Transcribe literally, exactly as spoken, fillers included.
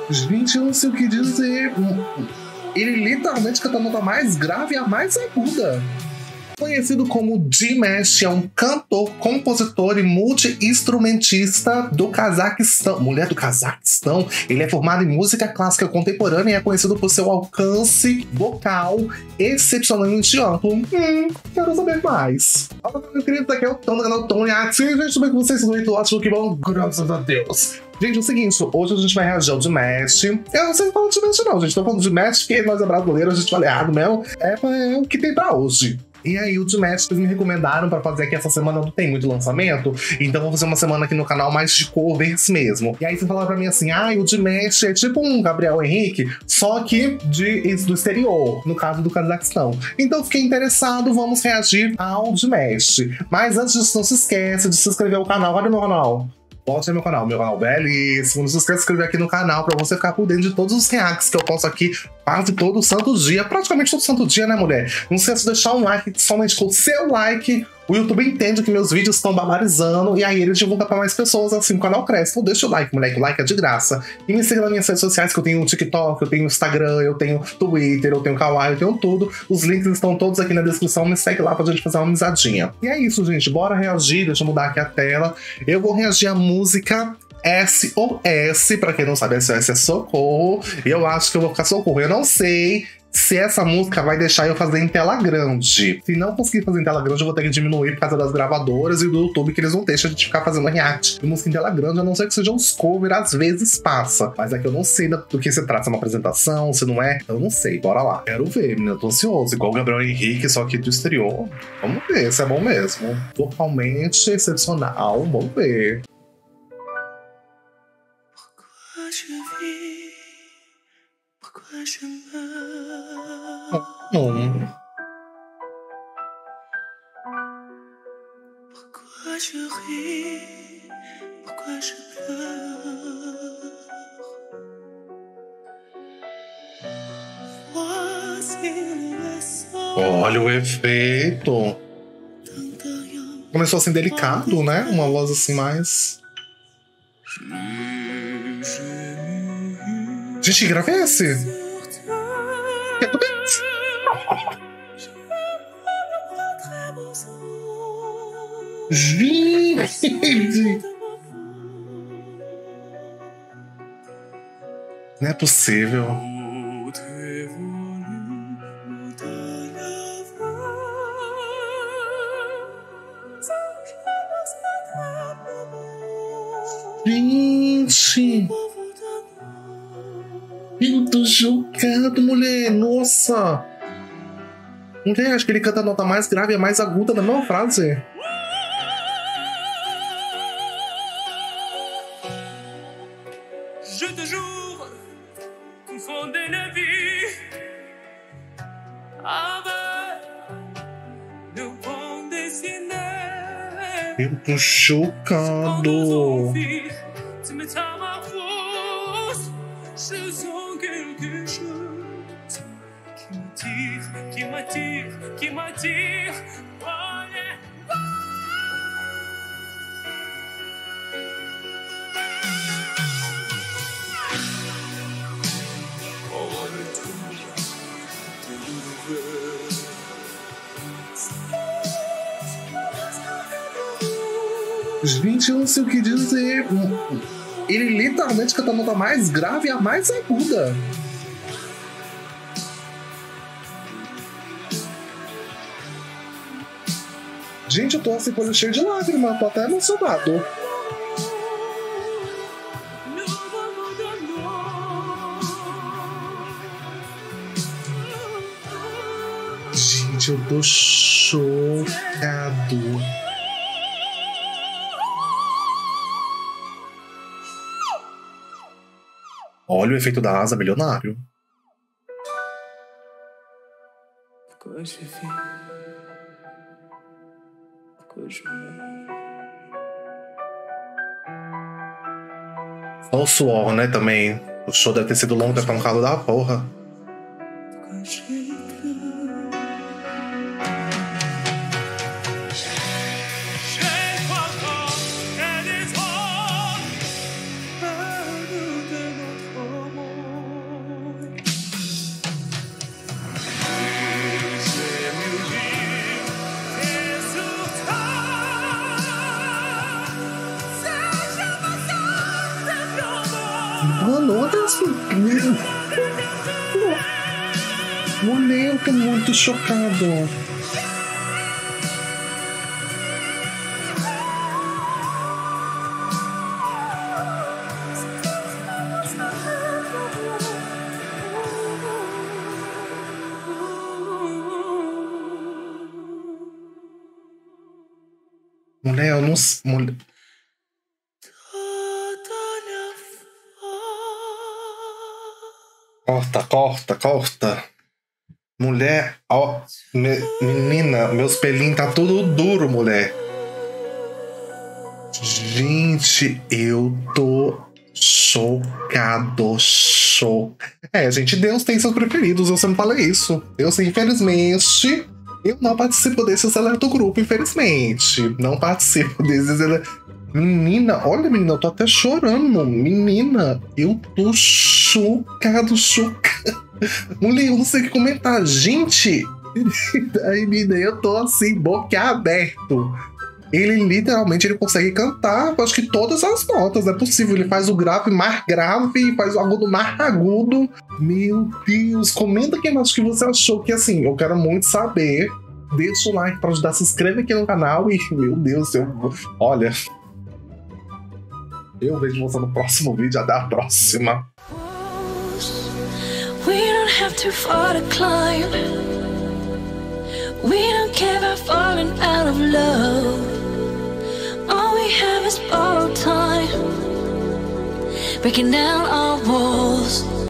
Gente, eu não sei o que dizer. Ele literalmente canta a nota mais grave e a mais aguda. Conhecido como Dimesh, é um cantor, compositor e multi-instrumentista do Cazaquistão. Mulher do Cazaquistão. Ele é formado em música clássica contemporânea e é conhecido por seu alcance vocal excepcionalmente amplo. Hum, quero saber mais. Olá, meu querido, aqui é o Tom do canal Tom React. Gente, como é que vocês estão? Muito ótimo, que bom, graças a Deus. Gente, é o seguinte, hoje a gente vai reagir ao Dimesh. Eu não sei falar de Dimesh não, gente. Tô falando de Dimesh porque nós é brasileiro, a gente fala errado mesmo. É, é o que tem pra hoje. E aí, o Dimesh, eles me recomendaram pra fazer aqui essa semana, não tem muito lançamento, então vou fazer uma semana aqui no canal mais de covers mesmo. E aí, você falaram pra mim assim, ah, o Dimesh é tipo um Gabriel Henrique, só que de, do exterior, no caso do Cazaquistão. Então, fiquei interessado, vamos reagir ao Dimesh. Mas antes disso, não se esquece de se inscrever no canal. Olha o meu canal. Volte ao meu canal, meu canal belíssimo. Não se esqueça de se inscrever aqui no canal pra você ficar por dentro de todos os reacts que eu posto aqui quase todo santo dia. Praticamente todo santo dia, né, mulher? Não se esqueça de deixar um like, somente com o seu like o YouTube entende que meus vídeos estão barbarizando e aí ele divulga pra mais pessoas, assim o canal cresce. Então deixa o like, moleque, o like é de graça. E me siga nas minhas redes sociais, que eu tenho TikTok, eu tenho Instagram, eu tenho Twitter, eu tenho Kawaii, eu tenho tudo. Os links estão todos aqui na descrição, me segue lá pra gente fazer uma amizadinha. E é isso, gente, bora reagir, deixa eu mudar aqui a tela. Eu vou reagir à música S O S, pra quem não sabe, S O S é socorro. E eu acho que eu vou ficar socorro, eu não sei se essa música vai deixar eu fazer em tela grande. Se não conseguir fazer em tela grande, eu vou ter que diminuir por causa das gravadoras e do YouTube, que eles não deixam a gente ficar fazendo react de música em tela grande, a não ser que sejam uns covers, às vezes passa. Mas é que eu não sei do que se trata, se é uma apresentação, se não é, eu não sei, bora lá. Quero ver, menina, eu tô ansioso, igual o Gabriel Henrique, só que do exterior. Vamos ver se é bom mesmo. Totalmente excepcional, vamos ver. Hum. Olha o efeito. Começou assim delicado, né? Uma voz assim mais... Gente, que grave é esse? Gente! Não é possível. Gente! Eu tô chocado, mulher! Nossa! Mulher, acho que ele canta a nota mais grave e a mais aguda da mesma frase. Eu tô chocado. Gente, eu não sei o que dizer. Ele literalmente canta a nota mais grave e a mais aguda. Gente, eu tô assim com o olho cheio de lágrimas, tô até emocionado. Gente, eu tô chocado. Olha o efeito da asa, milionário. Olha o suor, né, também. O show deve ter sido longo, deve estar um calor da porra. Mano, olha isso. Mulher, eu tô muito chocado. Mulher, eu não sei. Mulher... Corta, corta, corta. Mulher, ó. Me, menina, meus pelinhos tá tudo duro, mulher. Gente, eu tô chocado, chocado. É, gente, Deus tem seus preferidos, eu sempre falei isso. Eu, sim, infelizmente, eu não participo desse seleto grupo, infelizmente. Não participo desses. Menina, olha, menina, eu tô até chorando. Menina, eu tô chocado, chocado. Mulher, eu não sei o que comentar. Gente, aí, menina, eu tô assim, boquiaberto. Ele literalmente ele consegue cantar, acho que todas as notas, não é possível. Ele faz o grave mais grave e faz o agudo mais agudo. Meu Deus, comenta aqui embaixo o que você achou, que assim, eu quero muito saber. Deixa o like pra ajudar, se inscreve aqui no canal e, meu Deus, eu... olha... Eu vejo você no próximo vídeo. Até a próxima. We don't have too far to climb. We don't care about falling out of love. All we have is borrowed time, breaking down our walls.